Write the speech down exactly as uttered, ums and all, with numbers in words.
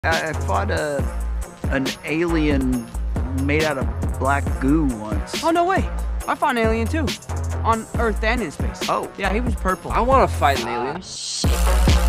I, I fought a an alien made out of black goo once. Oh, no way. I fought an alien too. On Earth and in space. Oh. Yeah, he was purple. I want to fight an alien. Oh, shit.